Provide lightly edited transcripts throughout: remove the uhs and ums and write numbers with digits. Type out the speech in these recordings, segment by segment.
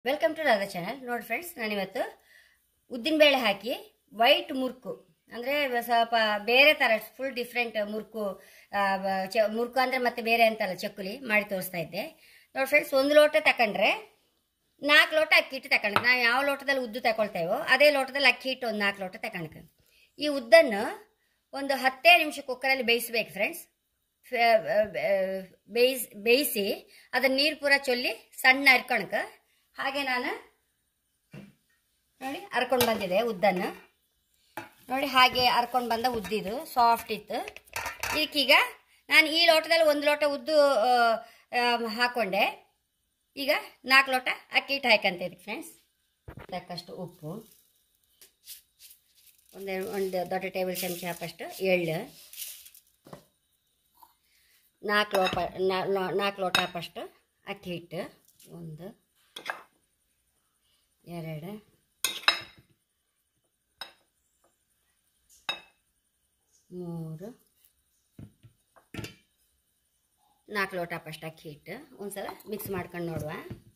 Welcome to Radha channel. ನೋಡಿ friends, ನಾನಿವತ್ತು ಉದ್ದಿನಬೇಳೆ ಹಾಕಿ ವೈಟ್ ಮುರ್ಕು ಅಂದರೆ ಸ್ವಲ್ಪ ಬೇರೆ ಥರ ಫುಲ್ ಡಿಫ್ರೆಂಟ್ ಮುರ್ಕು ಮುರ್ಕು ಅಂದರೆ ಮತ್ತೆ ಬೇರೆ ಅಂತಲ್ಲ ಚಕ್ಕುಲಿ ಮಾಡಿ ತೋರಿಸ್ತಾ ಇದ್ದೆ. ನೋಡಿ ಫ್ರೆಂಡ್ಸ್, 1 ಲೋಟ ತಗೊಂಡ್ರೆ 4 ಲೋಟ ಅಕ್ಕಿ ಹಿಟ್ಟು ತಗೊಂಡು, ನಾವು ಯಾವ ಲೋಟದಲ್ಲಿ ಉದ್ದು ತಗೊಳ್ತೇವೋ ಅದೇ ಲೋಟದಲ್ಲಿ ಅಕ್ಕಿ ಹಿಟ್ಟು ಒಂದು 4 ಲೋಟ ತಗೊಂಡು ಈ ಉದ್ದನ್ನು ಒಂದು 10 ನಿಮಿಷ ಕುಕ್ಕರಲ್ಲಿ ಬೇಯಿಸ್ಬೇಕು ಫ್ರೆಂಡ್ಸ್. ಬೇಯಿಸಿ ಅದನ್ನ ನೀರು ಪೂರ ಚೊಲ್ಲಿ ಸಣ್ಣ ಹರ್ಕೊಳಕ ಹಾಗೆ ನಾನು ನೋಡಿ ಹರ್ಕೊಂಡು ಬಂದಿದೆ ಉದ್ದನ್ನು. ನೋಡಿ ಹಾಗೆ ಹರ್ಕೊಂಡು ಬಂದ ಉದ್ದಿದು ಸಾಫ್ಟ್ ಇತ್ತು. ಇದಕ್ಕೀಗ ನಾನು ಈ ಲೋಟದಲ್ಲಿ 1 ಲೋಟ ಉದ್ದು ಹಾಕೊಂಡೆ. ಈಗ 4 ಲೋಟ ಅಕ್ಕಿ ಹಿಟ್ಟು ಹಾಕಂತ ಇದಕ್ಕೆ ಫ್ರೆಂಡ್ಸ್. ತಕ್ಕಷ್ಟು ಉಪ್ಪು, ಒಂದು ದೊಡ್ಡ ಟೇಬಲ್ ಚಮಚ ಹಾಕಷ್ಟು ಎಳ್ಳು, 4 ಲೋಟ ಹಾಕಷ್ಟು ಅಕ್ಕಿ ಹಿಟ್ಟು, 1 2 3 4 ಲೋಟ ಹಾಕಷ್ಟು ಅಕ್ಕಿ ಹಿಟ್ಟು. ಒಂದ್ಸಲ ಮಿಕ್ಸ್ ಮಾಡ್ಕೊಂಡು ನೋಡುವ.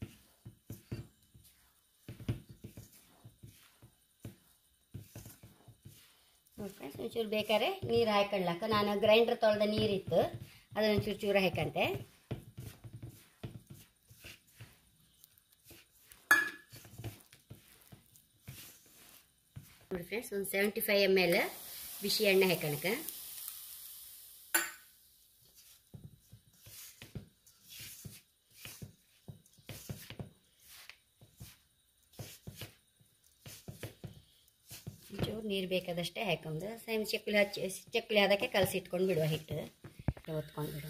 ಫ್ರೆಂಡ್ಸ್, ಒಂಚೂರು ಬೇಕಾದ್ರೆ ನೀರು ಹಾಕೊಳ್ಳಾಕ ನಾನು ಗ್ರೈಂಡರ್ ತೊಳೆದ ನೀರಿತ್ತು ಅದನ್ನು ಚೂರು ಚೂರು ಹಾಕಂತೆ. ನೋಡಿ ಫ್ರೆಂಡ್ಸ್, ಒಂದು 75 ml ಬಿಸಿ ಎಣ್ಣೆ ಹಾಕಣಕ. ಚೂರು ನೀರು ಬೇಕಾದಷ್ಟೇ ಹಾಕೊಂಡು ಸೇಮ್ ಚಕ್ಕುಲಿ ಅದಕ್ಕೆ ಕಲಸಿ ಇಟ್ಕೊಂಡು ಬಿಡುವ. ಹಿಟ್ಟು ಒತ್ಕೊಂಡು ಬಿಡುವ.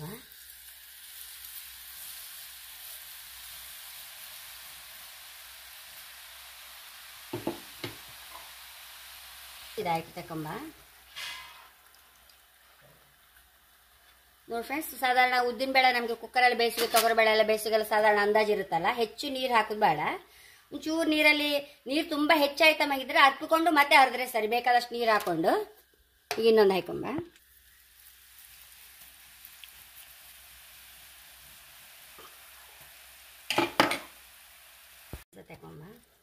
ಇದಾಯ್ತು ತಕೊಂಬ. ನೋಡಿ ಫ್ರೆಂಡ್ಸ್, ಸಾಧಾರಣ ಉದ್ದಿನಬೇಳೆ ನಮಗೆ ಕುಕ್ಕರಲ್ಲಿ ಬೇಯಿಸಿಗೆ ತೊಗರಿಬೇಳೆ ಎಲ್ಲ ಬೇಯಿಸಿಗೆಲ್ಲ ಸಾಧಾರಣ ಅಂದಾಜು ಇರುತ್ತಲ್ಲ, ಹೆಚ್ಚು ನೀರು ಹಾಕೋದು ಬೇಡ. ಒಂಚೂರು ನೀರಲ್ಲಿ ನೀರು ತುಂಬ ಹೆಚ್ಚಾಯ್ತಮ್ಮಾಗಿದ್ರೆ ಅರ್ಪಿಕೊಂಡು ಮತ್ತೆ ಹರಿದ್ರೆ ಸರಿ. ಬೇಕಾದಷ್ಟು ನೀರು ಹಾಕೊಂಡು ಈಗ ಇನ್ನೊಂದು ಹಾಕೊಂಬ. ತಕೊಂಬ.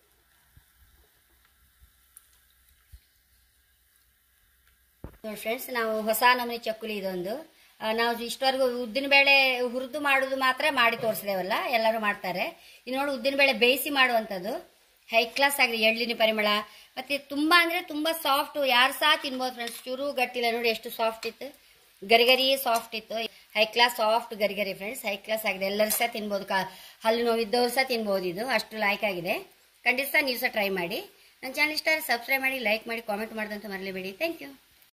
ನೋಡಿ ಫ್ರೆಂಡ್ಸ್, ನಾವು ಹೊಸ ನಮೂನಿ ಚಕ್ಕುಲಿ ಇದೊಂದು. ನಾವು ಇಷ್ಟವರೆಗೂ ಉದ್ದಿನಬೇಳೆ ಹುರಿದು ಮಾಡೋದು ಮಾತ್ರ ಮಾಡಿ ತೋರಿಸಿದೇವಲ್ಲ, ಎಲ್ಲರೂ ಮಾಡ್ತಾರೆ. ಇದು ನೋಡಿ ಉದ್ದಿನಬೇಳೆ ಬೇಯಿಸಿ ಮಾಡುವಂಥದ್ದು ಹೈ ಕ್ಲಾಸ್ ಆಗಿದೆ. ಎಳ್ಳಿನ ಪರಿಮಳ ಮತ್ತೆ ತುಂಬಾ ಅಂದರೆ ತುಂಬ ಸಾಫ್ಟ್, ಯಾರು ಸಹ ತಿನ್ಬೋದು ಫ್ರೆಂಡ್ಸ್. ಚೂರು ಗಟ್ಟಿಲ್ಲ. ನೋಡಿ ಎಷ್ಟು ಸಾಫ್ಟ್ ಇತ್ತು, ಗರಿಗರಿ ಸಾಫ್ಟ್ ಇತ್ತು. ಹೈ ಕ್ಲಾಸ್ ಸಾಫ್ಟ್ ಗರಿಗರಿ ಫ್ರೆಂಡ್ಸ್, ಹೈ ಕ್ಲಾಸ್ ಆಗಿದೆ. ಎಲ್ಲರೂ ಸಹ ತಿನ್ಬೋದು, ಹಲ್ಲು ನೋವಿದ್ದವರು ಸಹ ತಿನ್ಬೋದು. ಇದು ಅಷ್ಟು ಲೈಕ್ ಆಗಿದೆ. ಖಂಡಿತ ನೀವು ಸಹ ಟ್ರೈ ಮಾಡಿ. ನನ್ನ ಚಾನಲ್ ಇಷ್ಟ ಸಬ್ಸ್ಕ್ರೈಬ್ ಮಾಡಿ, ಲೈಕ್ ಮಾಡಿ, ಕಾಮೆಂಟ್ ಮಾಡೋದಂತ ಮರಲೇಬೇಡಿ. Thank you.